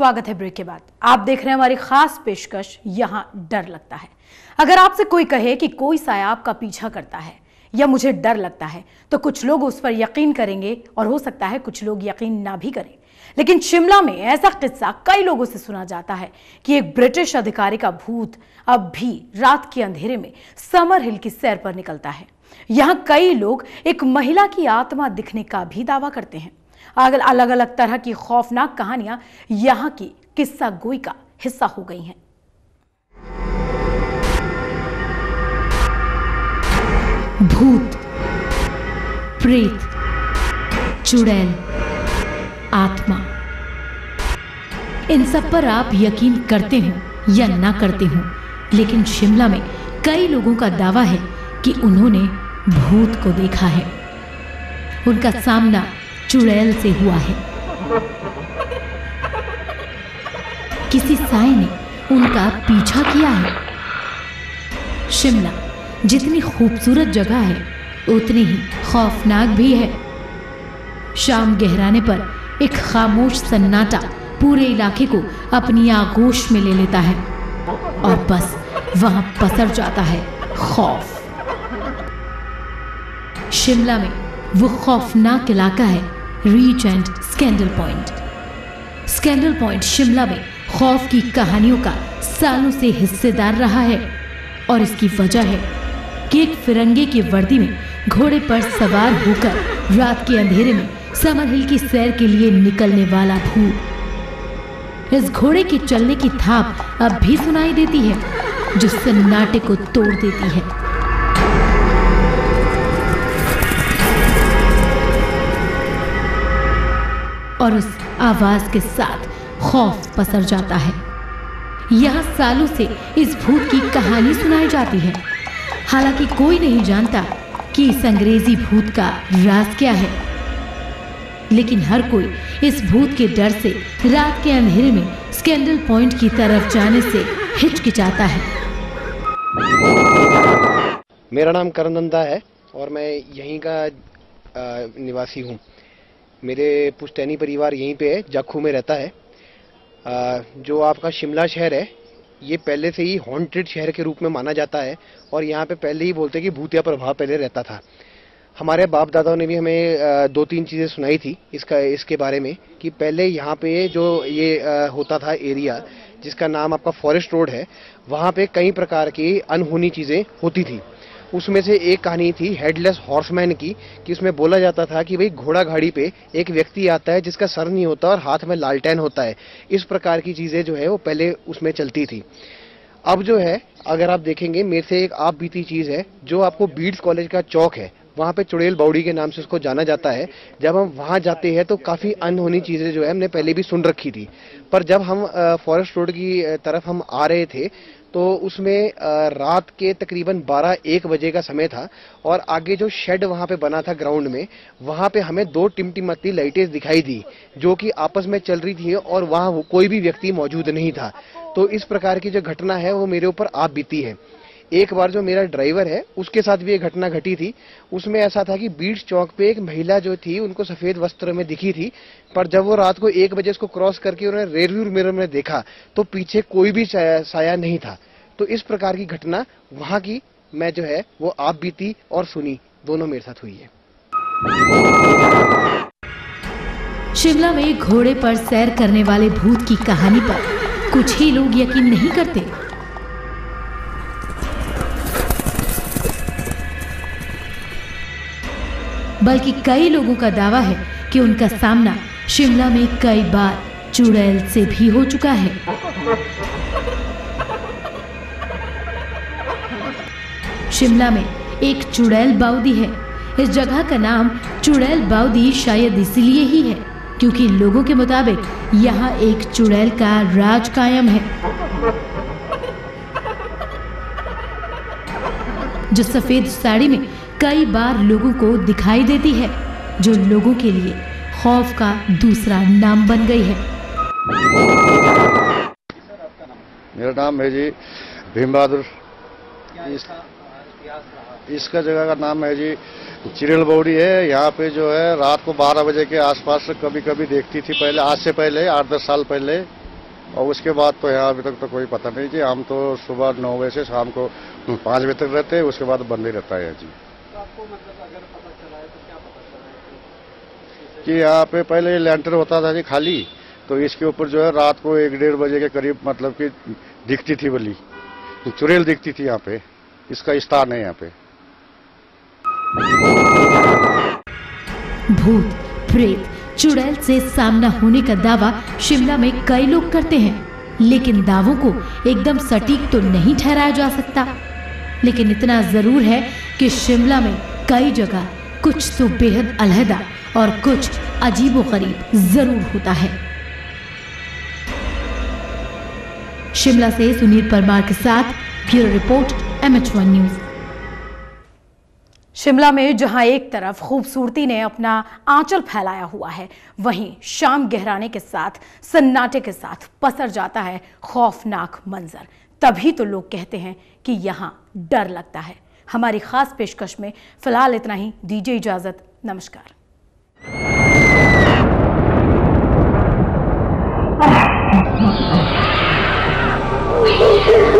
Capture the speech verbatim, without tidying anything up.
स्वागत है ब्रेक के बाद। आप देख रहे हैं हमारी खास पेशकश यहां डर लगता है। अगर आपसे कोई कहे कि कोई साया आपका पीछा करता है या मुझे डर लगता है तो कुछ लोग उस पर यकीन करेंगे और हो सकता है कुछ लोग यकीन ना भी करें। लेकिन शिमला में ऐसा किस्सा कई लोगों से सुना जाता है कि एक ब्रिटिश अधिकारी का भूत अब भी रात के अंधेरे में समर हिल की सैर पर निकलता है। यहां कई लोग एक महिला की आत्मा दिखने का भी दावा करते हैं। अलग अलग तरह की खौफनाक कहानियां यहां की किस्सा गोई का हिस्सा हो गई हैं। भूत, प्रेत, चुड़ैल, आत्मा, इन सब पर आप यकीन करते हो या ना करते हो, लेकिन शिमला में कई लोगों का दावा है कि उन्होंने भूत को देखा है। उनका सामना चुड़ैल से हुआ है। किसी साए ने उनका पीछा किया है। शिमला जितनी खूबसूरत जगह है उतनी ही खौफनाक भी है। शाम गहराने पर एक खामोश सन्नाटा पूरे इलाके को अपनी आगोश में ले लेता है और बस वहां पसर जाता है खौफ। शिमला में वो खौफनाक इलाका है ridge and Scandal Point. Scandal Point Shimla में खौफ की कहानियों का सालों से हिस्सेदार रहा है और इसकी वजह है कि एक फिरंगे की वर्दी में घोड़े पर सवार होकर रात के अंधेरे में समर हिल की सैर के लिए निकलने वाला भूत। इस घोड़े के चलने की थाप अब भी सुनाई देती है जो सन्नाटे को तोड़ देती है। और उस आवाज के साथ खौफ पसर जाता है। यहां सालों से इस भूत की कहानी सुनाई जाती है। हालांकि कोई नहीं जानता कि इस अंग्रेजी भूत का राज क्या है, लेकिन हर कोई इस भूत के डर से रात के अंधेरे में स्कैंडल पॉइंट की तरफ जाने से हिचकिचाता है। मेरा नाम करनंदा है और मैं यहीं का निवासी हूँ। मेरे पुश्तैनी परिवार यहीं पे है, जाखू में रहता है। आ, जो आपका शिमला शहर है ये पहले से ही हॉन्टेड शहर के रूप में माना जाता है और यहाँ पे पहले ही बोलते हैं कि भूतिया प्रभाव पहले रहता था। हमारे बाप दादाओं ने भी हमें आ, दो तीन चीज़ें सुनाई थी इसका इसके बारे में कि पहले यहाँ पे जो ये आ, होता था एरिया जिसका नाम आपका फॉरेस्ट रोड है, वहाँ पे कई प्रकार की अनहोनी चीज़ें होती थी। उसमें से एक कहानी थी हेडलेस हॉर्समैन की कि उसमें बोला जाता था कि भाई घोड़ा गाड़ी पे एक व्यक्ति आता है जिसका सर नहीं होता और हाथ में लालटेन होता है। इस प्रकार की चीज़ें जो है वो पहले उसमें चलती थी। अब जो है अगर आप देखेंगे मेरे से एक आप बीती चीज़ है जो आपको बीड्स कॉलेज का चौक है, वहाँ पे चुड़ैल बावड़ी के नाम से उसको जाना जाता है। जब हम वहाँ जाते हैं तो काफ़ी अनहोनी चीज़ें जो है हमने पहले भी सुन रखी थी, पर जब हम फॉरेस्ट रोड की तरफ हम आ रहे थे तो उसमें रात के तकरीबन बारह एक बजे का समय था और आगे जो शेड वहाँ पे बना था ग्राउंड में, वहाँ पे हमें दो टिमटिमाती लाइटें दिखाई दी जो कि आपस में चल रही थी और वहाँ कोई भी व्यक्ति मौजूद नहीं था। तो इस प्रकार की जो घटना है वो मेरे ऊपर आप बीती है। एक बार जो मेरा ड्राइवर है उसके साथ भी एक घटना घटी थी। उसमें ऐसा था कि बीड्स चौक पे एक महिला जो थी उनको सफेद वस्त्र में दिखी थी, पर जब वो रात को एक बजे उसको क्रॉस करके उन्होंने रेयरव्यू मिरर में देखा तो पीछे कोई भी साया नहीं था। तो इस प्रकार की घटना वहां की मैं जो है वो आप बीती और सुनी दोनों मेरे साथ हुई है। शिमला में घोड़े पर सैर करने वाले भूत की कहानी पर कुछ ही लोग यकीन नहीं करते, बल्कि कई लोगों का दावा है कि उनका सामना शिमला में कई बार चुड़ैल से भी हो चुका है। शिमला में एक चुड़ैल बावदी है। इस जगह का नाम चुड़ैल बावदी शायद इसलिए ही है क्योंकि लोगों के मुताबिक यहाँ एक चुड़ैल का राज कायम है जो सफेद साड़ी में कई बार लोगों को दिखाई देती है, जो लोगों के लिए खौफ का दूसरा नाम बन गई है। मेरा नाम है जी भीम बहादुर। इस, इसका जगह का नाम है जी चुड़ैल बावड़ी है। यहाँ पे जो है रात को बारह बजे के आसपास कभी कभी देखती थी पहले, आज से पहले आठ दस साल पहले और उसके बाद तो यहाँ अभी तक तो कोई पता नहीं जी। हम तो सुबह नौ बजे से शाम को पाँच बजे तक रहते हैं, उसके बाद बंद ही रहता है जी। तो आपको मतलब अगर पता चला है तो क्या पता चला है कि यहाँ पे पहले लैंटर होता था जी खाली, तो इसके ऊपर जो है रात को एक डेढ़ बजे के करीब मतलब कि दिखती थी बलि, चुड़ैल दिखती थी यहाँ पे। इसका स्थान है यहाँ पे। भूत, प्रेत, चुड़ैल से सामना होने का दावा शिमला में कई लोग करते हैं, लेकिन दावों को एकदम सटीक तो नहीं ठहराया जा सकता। लेकिन इतना जरूर है कि शिमला में कई जगह कुछ तो बेहद अलहदा और कुछ अजीबोगरीब जरूर होता है। शिमला से सुनील परमार के साथ bureau report M H one news. Shimla में जहां एक तरफ खूबसूरती ने अपना आंचल फैलाया हुआ है, वहीं शाम गहराने के साथ सन्नाटे के साथ पसर जाता है खौफनाक मंजर। तभी तो लोग कहते हैं कि यहां डर लगता है। हमारी खास पेशकश में फिलहाल इतना ही। दीजिए इजाजत, नमस्कार।